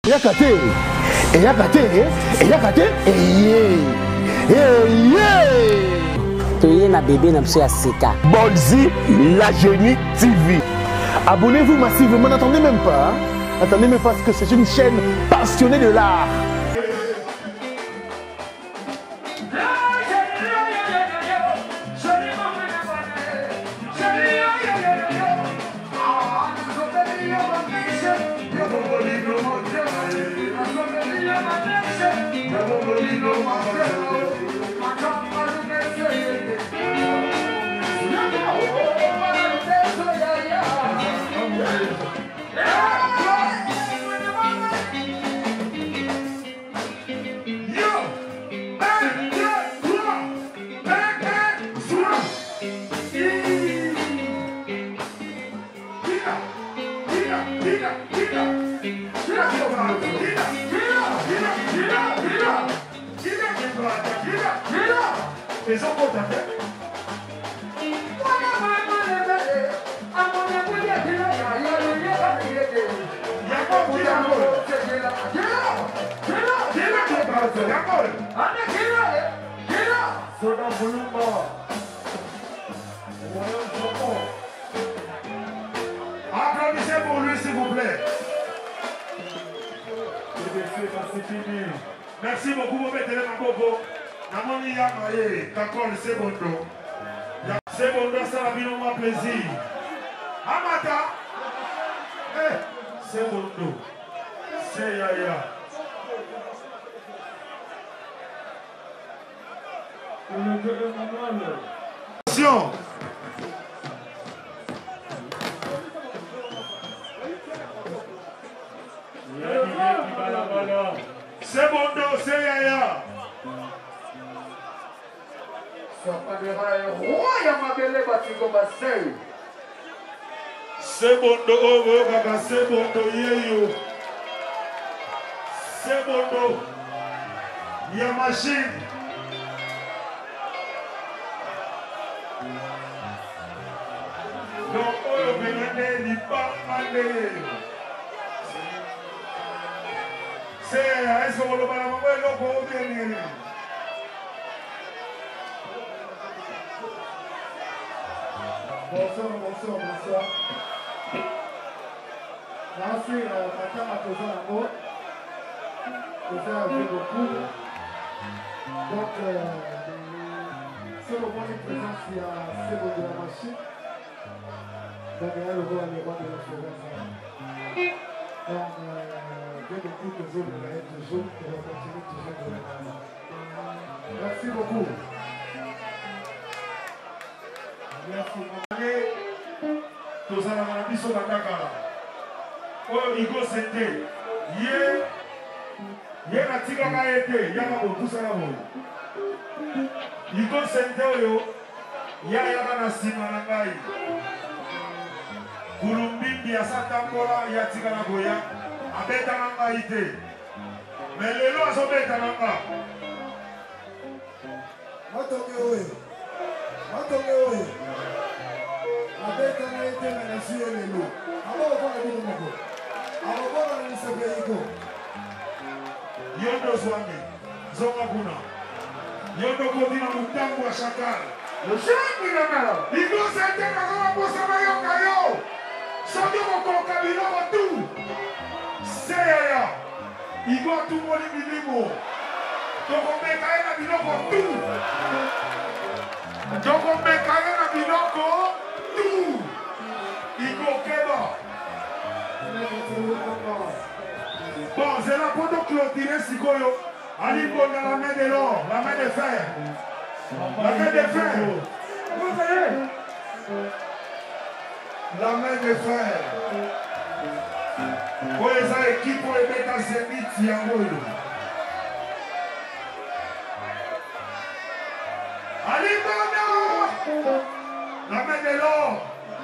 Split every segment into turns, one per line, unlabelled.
Tu na bébé na monsieur Seka.
Bolzi, la Génie TV. Abonnez-vous massivement, n'attendez même pas. Attendez même pas parce que c'est une chaîne passionnée de l'art.
Applaudissez pour lui, s'il vous plaît. Merci beaucoup, mon maître Maboko. Namoni Yamaye, Kakol, c'est bon dos. C'est bon dos, ça va bien au plaisir. Amata, c'est bon dos. C'est Yaya. Attention. C'est bon dos, c'est Yaya. C'est bon dos, c'est bon dos, yeyo. C'est bon dos. Il y a machine. Donc, on venait n'y pas aller. C'est est-ce qu'on va le faire?
Bonsoir. Merci, madame à cause de la mort. Vous avez beaucoup. Donc, c'est le moment de présence, il y a c'est de la machine. Donc, il y a le roi de la forêt. Donc, j'ai beaucoup de zones de la toujours, et on continue toujours de la merci beaucoup. Merci.
Tous à la biso bandakala. Oh, Igo Sente. Ye na tika ka ete, ya ka botusa na bo. Igo Sente oyo, ya na sima na ngai. Kulumbimbi ya satambola ya tika na boya, abeta na ngai te. Mais lelo azobeta na nga.
Matoke oyo. Abeta na ete na nasiyo lelo. Abo kwa bido moko. Abo kwa na nisebe iko.
Yondo Swami, Zonga Kuna. Yondo Kodina Mutangu wa Shakara. Lushangi na mero. Igo Sente na kama posa mayo kayo. Sondo kokoka biloko tu. Seya. Igo tumoli milimo. Tokomeka na biloko tu. Tokomeka na biloko tu. Igo Keba. Bon, c'est là pour nous clôturer Sikoyo. Ali dans la main de l'or, la main de fer. La main de fer. Vous voyez? La main de fer. Pour les équipes, pour les mettre en service, Yangoyo. Ali Bonda. La main de l'or.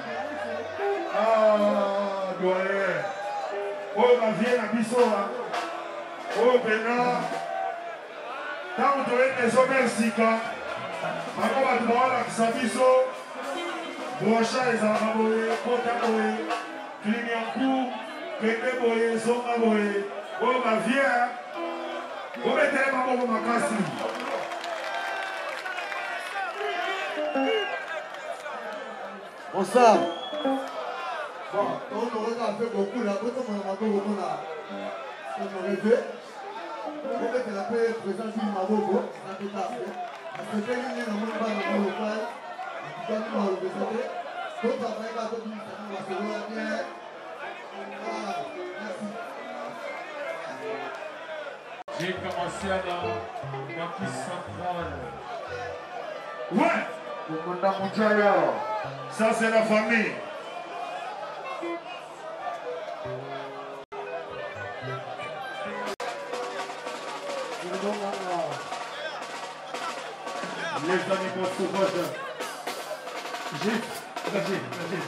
Ah, doyen. Oh, ma vieille Abissoa. Oh, Bena. Tant que tu es des hommes sika. Maman va te voir la Sabiso. Brocha et Zaraboé, Kota Boé, Clignankou, Kete Boé, Zonga Boé. Oh ma vie, vous mettez les mamans pour ma casse.
Bonsoir. Bon, on aurait fait beaucoup là, on a beaucoup là. On aurait fait. On mettre la paix présence du Maboko, ça peut pas faire. Parce que quand il y a un monde dans le local, il y a un monde de santé. Donc après, il va se dire que ça va se voir bien. Voilà, merci.
J'ai commencé à dans qui centrale. Ouais! Pour Manda Moudjaya. Ça, c'est la famille. Les amis, mon sauvage. Vas-y.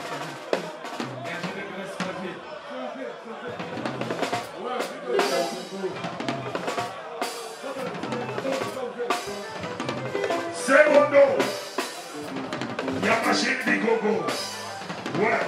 Segundo. Yamashine Bigogo. Ouais.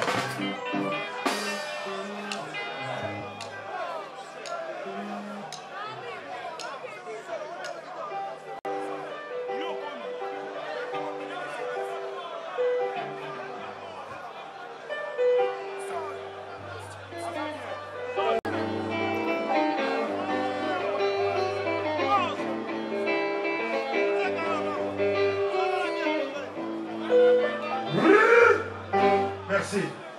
Merci.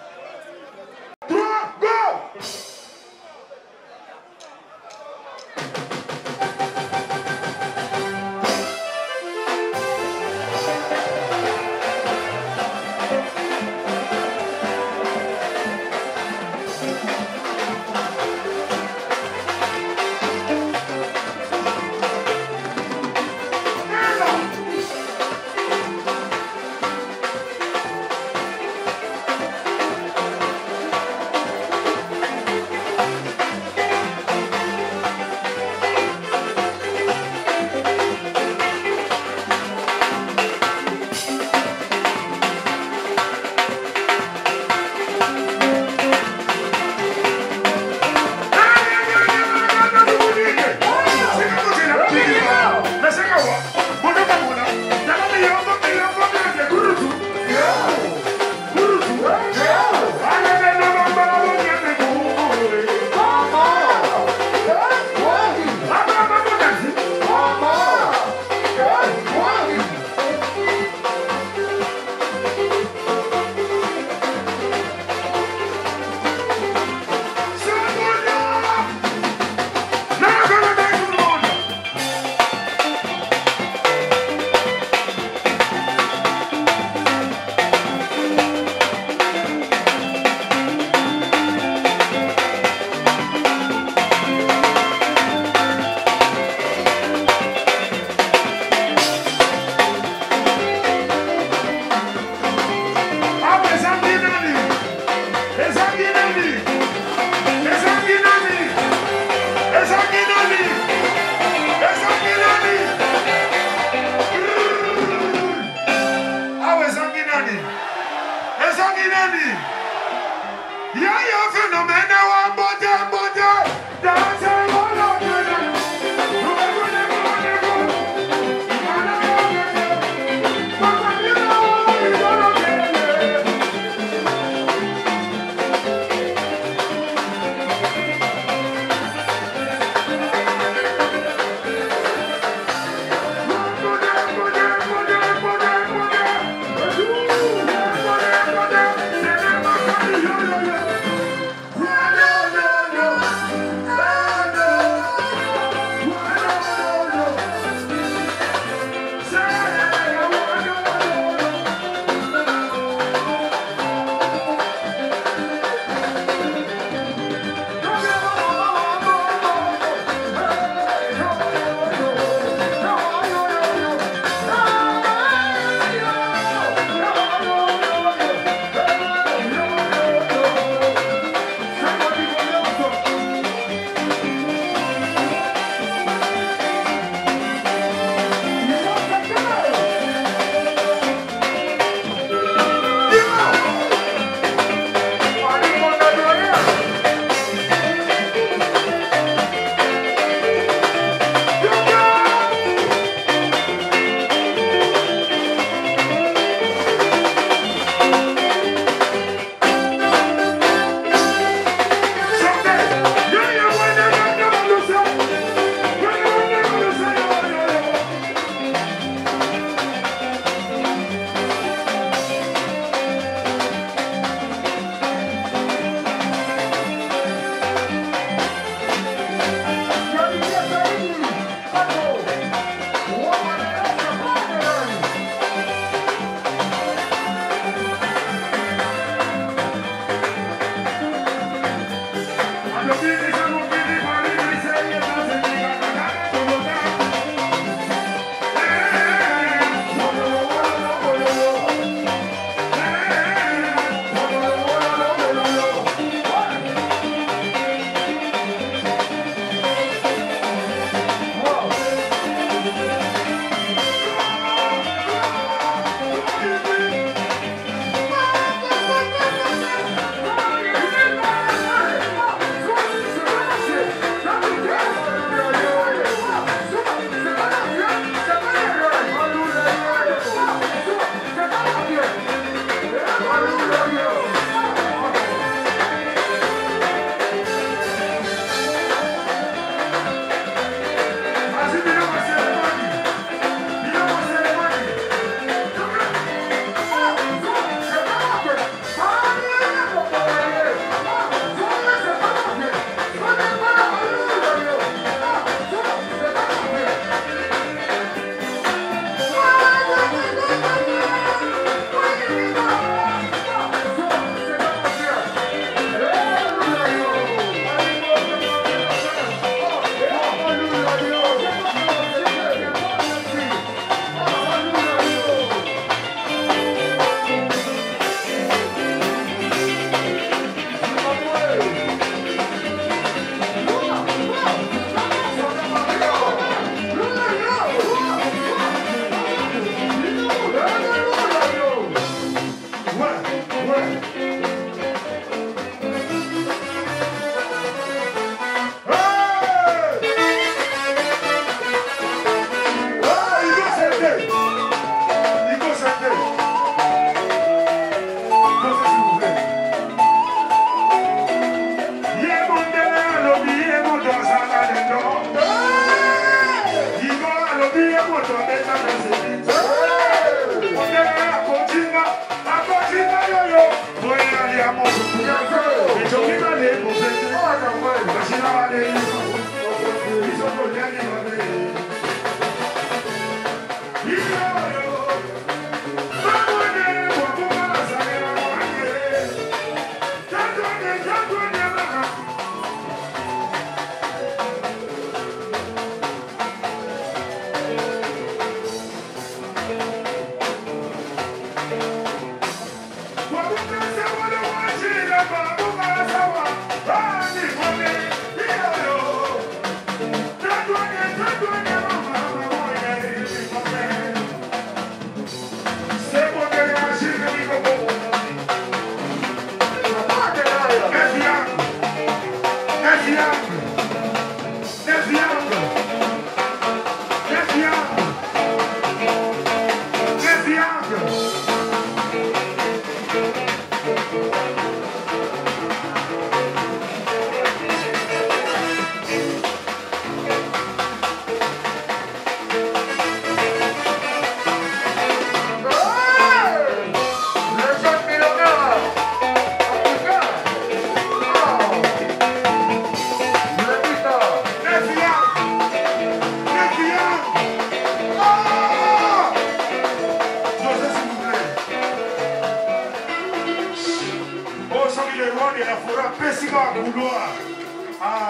couloir, couloir. Ah.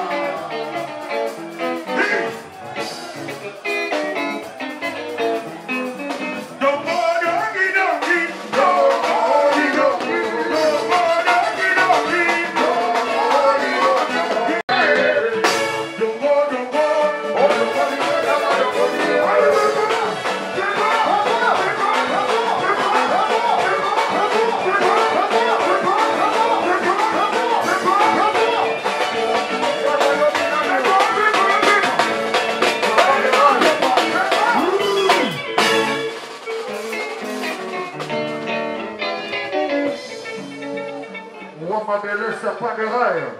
Madeleine, c'est pas de rêve.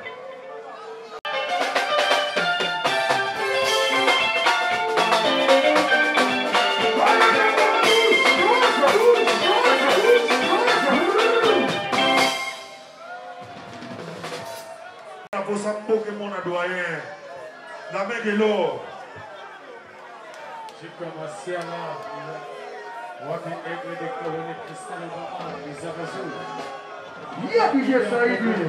Pour ça, Pokémon a doyen. La main de l'or.
J'ai commencé à la. Moi, qui ai des colonies cristal des Amazons.
Il y a DJ Saïdou.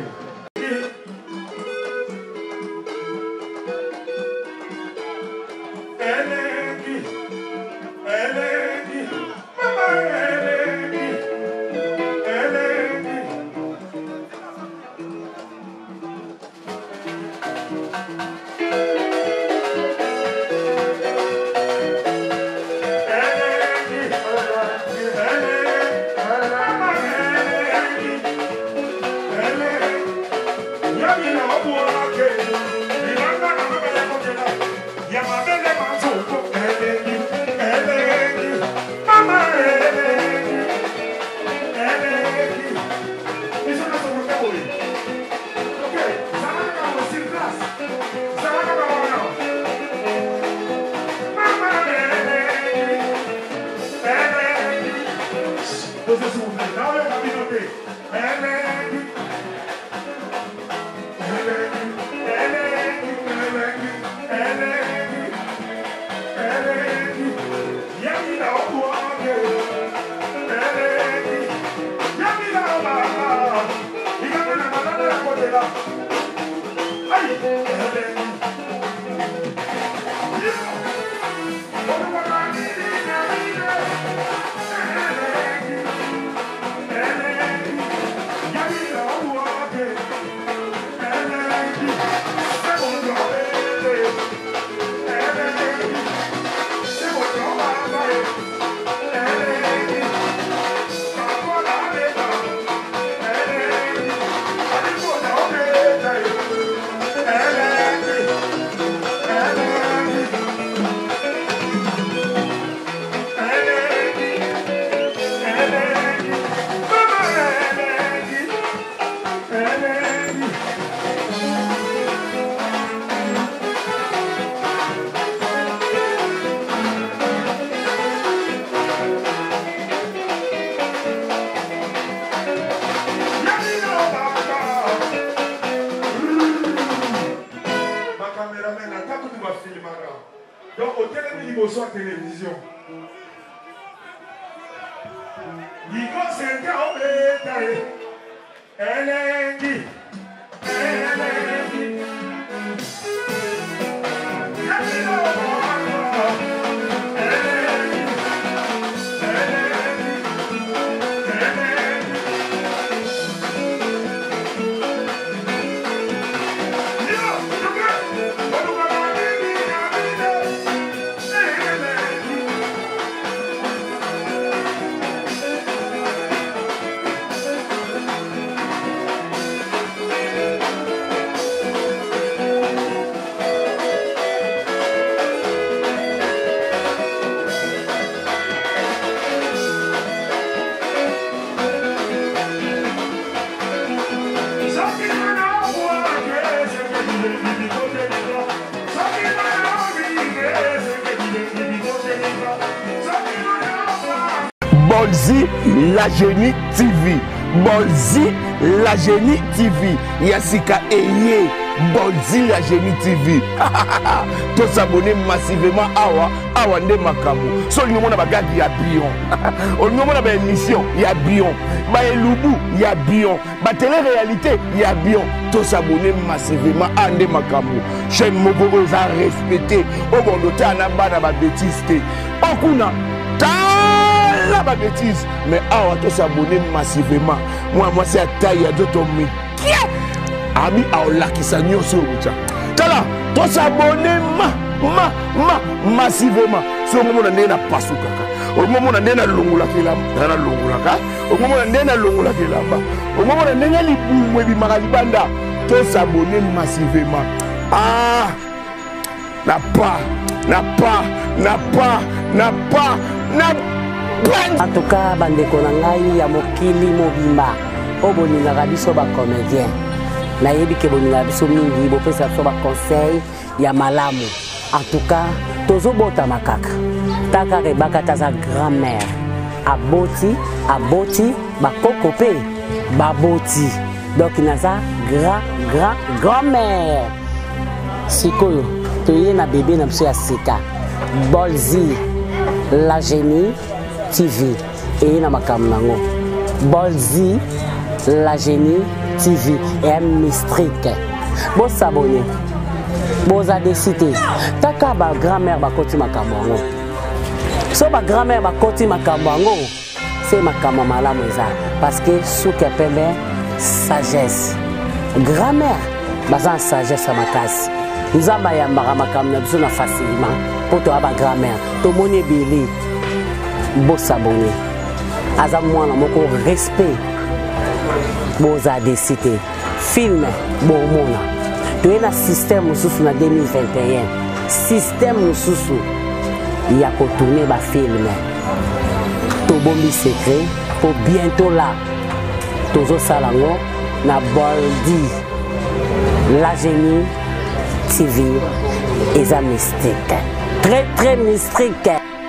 Donc, au télévision, télévision. Il conseille au bétail. Elle est dit. Elle est dit.
Bolzi la Génie TV. Bolzi la Génie TV. Yassika Eye. Bolzi la Génie TV. Tous s'abonner massivement awa nde makambo. So nous mona bagagi ya bion. On nous mona ba émission ya bion. Ba elubu ya bion. Ba télé-réalité ya bion. Tous s'abonner massivement ande makambo. Chaîne moko oza respecter. O bondote anaba na ba bêtise te. Okuna la ba bêtise mais awa tous s'abonner massivement. Moi c'est à taille ya doto mi. Ami aolakisa nyonso ucha. Tala, to s'abonner massivement. So mo na ndena pasukaka. O mo na ndena longula kilamba, na longula ka. O mo na ndena longula kilamba. O mo na ndena libumwe bi makalibanda. To s'abonner massivement. Ah!
En tout cas, bandeko na ngai ya mokili mobimba. O boningaka biso ba comédien. Nayebi ke boningaka biso mingi bopesa biso ba conseil ya malamu. En tout cas, tozobota makaka. Taka rebaka taza grand-mère. Aboti, bakoko pe baboti. Donc naza grand-mère. Sikoyo, toye na bébé na biso ya sika. Bolzi la Génie TV. Et na makambo nango. Bolzi la Génie TV et un mystrique. Bon s'abonner. Bon adécité. Taka ba grand-mère bakoti makambo nango. So ba grand-mère bakoti makambo nango. C'est makambo malamu eza. Parce que souke pembe sagesse. Grand-mère baza sagesse à makasi. Nzamba yambaka makambo na biso na facilement. Pour toi ba grand-mère. To moni bili. Bon s'abonner. Aza mwana moko respect. Boza décidé. Film bon mona. Tu es un système sous na 2021. Système sous il y a qu'à tourner ba film. To bombi secret pour bientôt là. Tozo salango na Bolzi la Génie TV et ça mystique. Très mystique.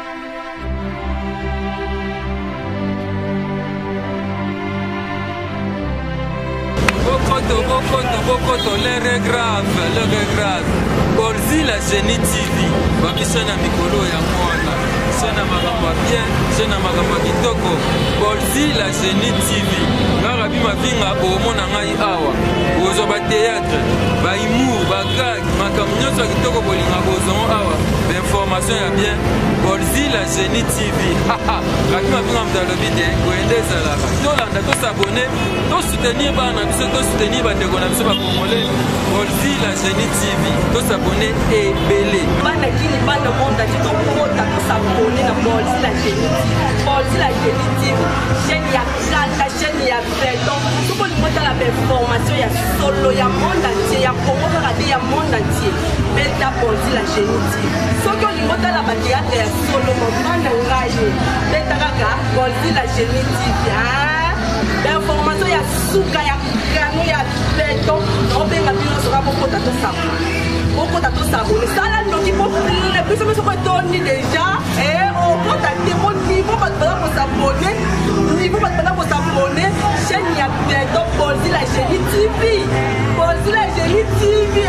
Bokoto, l'heure grave. Bolzi la Génie TV. Babishana mikolo ya mwana. Shana magamba bien, shana magamba kitoko. Bolzi la Génie TV. Ngarabi mavinga omona ngai awa. Bozo ba théâtre, ba humour, ba gag, makambo nyonso kitoko bolinga bozo awa. Information ya bien. Bolzi la Génie TV. Rabi mavinga mdalobi de goendeza la. Tolanda to s'abonner, to soutenir bana biso, to soutenir bandeko na biso ba congolais. Bolzi la Génie TV. To s'abonner et belé.
Bana kini bana monda to kota to s'abonner na Bolzi la Génie TV. Bolzi la Génie TV. Chaîne ya kaka, chaîne ya béton. Tout le monde a la information ya solo ya monde entier, ya Congo radio ya monde entier. Beta Bolzi la Génie TV. Soko lingota la théâtre ya solo mobana ngai. Beta kaka Bolzi la Génie TV. L'information ya suka ya kano ya béton. On benga bino sera beaucoup de s'abonner. Ça là nous qui pour les plus mais ce donner déjà et on peut attaquer mon niveau pas pour s'abonner. Niveau pas pour s'abonner. Chaîne ya béton Bolzi la Génie TV. Bolzi la Génie TV.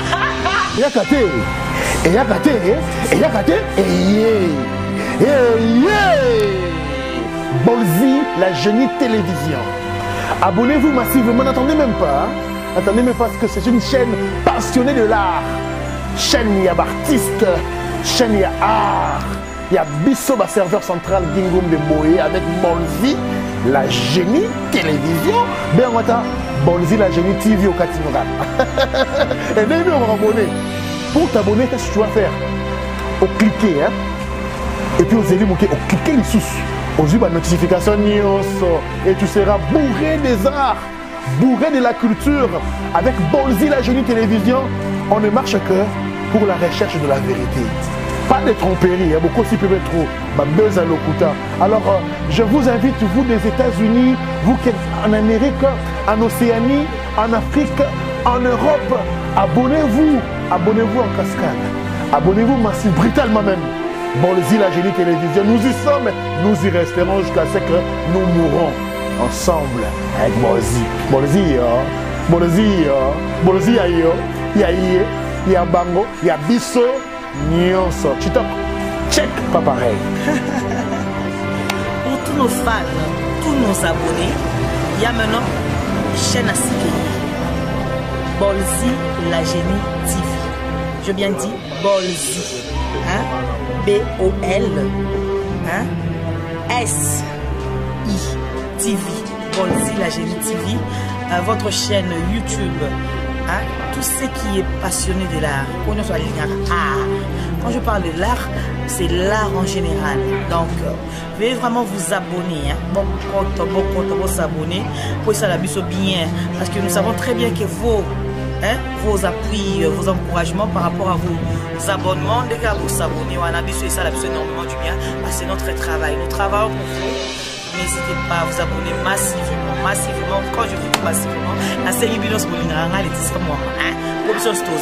Bolzi la Génie Télévision. Abonnez-vous massivement, n'attendez même pas. Attendez, mais parce que c'est une chaîne passionnée de l'art. Chaîne, il y a artistes, chaîne, il y a art. Il y a Bissoba, serveur central Gingum de Boé avec Bolzi, la Génie Télévision. Ben, on va Bolzi, la Génie TV au Katinora. Et nous, on va abonner. Pour t'abonner, qu'est-ce que tu vas faire? Au cliquer, hein? Et puis aux élus, au cliquer les sous. Aux yeux, la notification, et tu seras bourré des arts. Bourré de la culture. Avec Bolzi la Génie Télévision, on ne marche que pour la recherche de la vérité. Pas de tromperie, beaucoup si peuvent trop. Alors, je vous invite, vous des États-Unis, vous qui êtes en Amérique, en Océanie, en Afrique, en Europe, abonnez-vous en cascade. Abonnez-vous massivement, brutalement même. Bolzi la Génie Télévision, nous y sommes, nous y resterons jusqu'à ce que nous mourrons ensemble avec Bolzi. Bolzi, Bolzi ya yo, ya ye, ya bango, ya biso, nyonso. Chitoko, check, pas pareil.
Pour tous nos fans, tous nos abonnés, il y a maintenant chaîne à Sikeye. Bolzi la Génie TV. Je bien dit Bolzi. Hein? B-O-L. Hein? S-I TV. Bolzi la Génie TV. Votre chaîne YouTube. Hein? Tout ce qui est passionné de l'art. Quand je parle de l'art, c'est l'art en général. Donc, veuillez vraiment vous abonner. Hein? Bon compte, vous abonner. Pour ça, la biso bien. Parce que nous savons très bien que vos appuis, vos encouragements par rapport à vos abonnements, dès que vous abonnez, on a biso et ça, la biso énormément du bien. C'est notre travail. Nous travaillons pour vous. N'hésitez pas à vous abonner massivement. Quand je vous dis massivement, la série Binos Bolinganga, les titres moi. En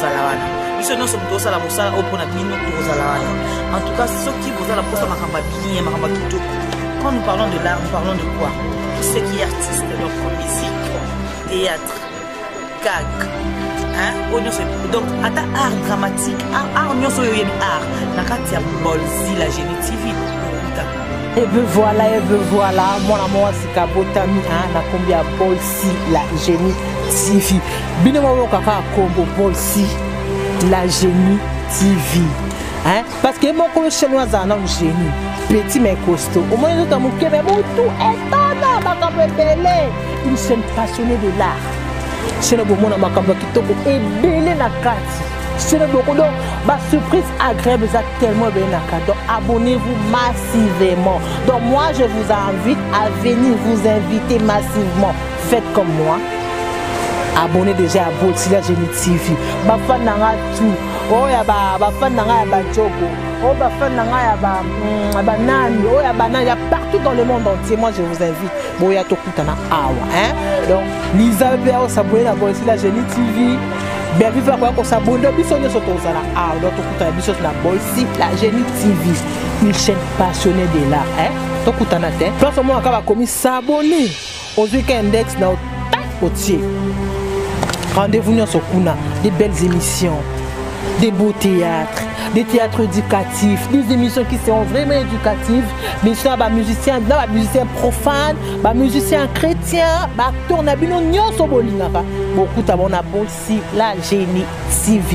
tout cas, ceux qui vous ont la poste quand nous parlons de l'art, nous parlons de quoi? Tout ce qui est artiste, donc musique, théâtre, gag. Donc, à ta art dramatique, art, Nakatia Bolzi la Génie TV.
Et ben voilà, mon amour, c'est Kabotami, na combien Bolzi la Génie TV. Binemo kaka combo Bolzi la Génie TV. Hein? Parce que mon collègue chinois a un génie, petit mais costaud. Au moins, nous avons tout étonnant, une chaîne passionnée de l'art. C'est le moment où on a et belé la carte. C'est le moment où surprise agréable tellement bien. Donc abonnez-vous massivement. Donc moi je vous invite à venir vous inviter massivement. Faites comme moi. Abonnez déjà à Bolzi la Génie TV. Bafan nanga tout. Oh ya bafan nanga ya bajogo. Oh bafan nanga ya banani. Oh ya banani. Il y a partout dans le monde entier. Moi je vous invite. Bon ya tokutana awa. Hein? Donc Lisa Béa s'abonner à Bolzi la Génie TV. Bien vivre quoi s'abonner. Bisonne sur ton zala. Ah donc tokutana biso na Bolzi la Génie TV. Une chaîne passionnée de l'art. Hein? Tokutana te. Place au moins akaba commis s'abonner. Aux week-end index na au tiers. Rendez-vous dans ce kuna, des belles émissions, des beaux théâtres, des théâtres éducatifs, des émissions qui seront vraiment éducatives, mais ça, musiciens profanes, musiciens chrétiens, acteurs, beaucoup d'abonnés Bolzi la Génie TV.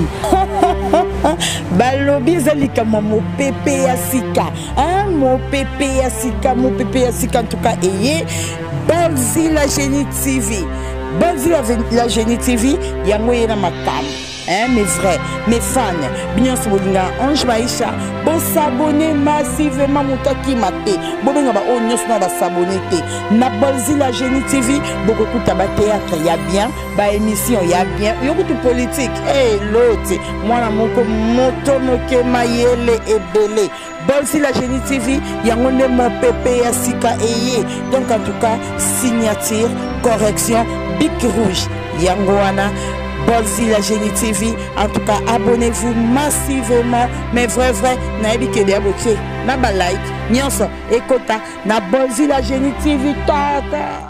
Balobi zalika mo pépé asika, hein, mon pépé asika en tout cas Bolzi la Génie TV. Bolzi la Génie TV, il y a moyen à ma table. Hein, mes vrais, mes fans, bien sûr, Ange Maïcha, bon s'abonner massivement, mon taki maté, bon ben on va s'abonner. Na Bolzi la Génie TV, beaucoup de théâtre, il y a bien, bah émission, il y a bien, il y a beaucoup de politique. Eh l'autre, moi la mon moto moke maïele et belé. Bolzi la Génie TV, il y a mon pépé asika eye. Donc en tout cas, signature, correction, bic rouge, Yangoana. Bolzi la Génie TV, en tout cas abonnez-vous massivement, mais vrai, naïbi que des abonnés, na ba like, nyonso, ekota, na Bolzi la Génie TV, tata.